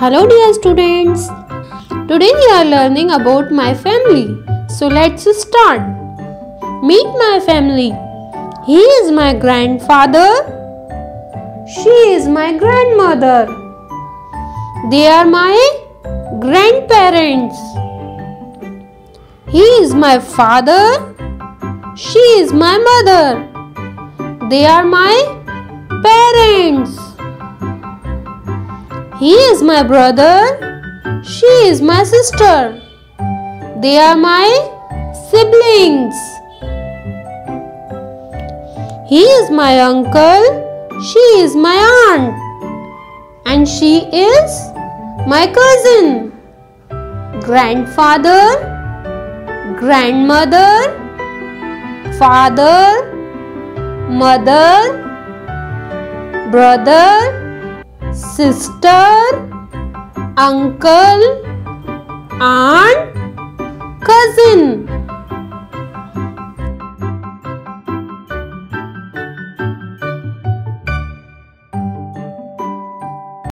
Hello dear students. Today we are learning about my family. So let's start. Meet my family. He is my grandfather. She is my grandmother. They are my grandparents. He is my father. She is my mother. They are my parents. He is my brother. She is my sister. They are my siblings. He is my uncle. She is my aunt. And she is my cousin. Grandfather, grandmother, father, mother, brother, sister, uncle, aunt, cousin.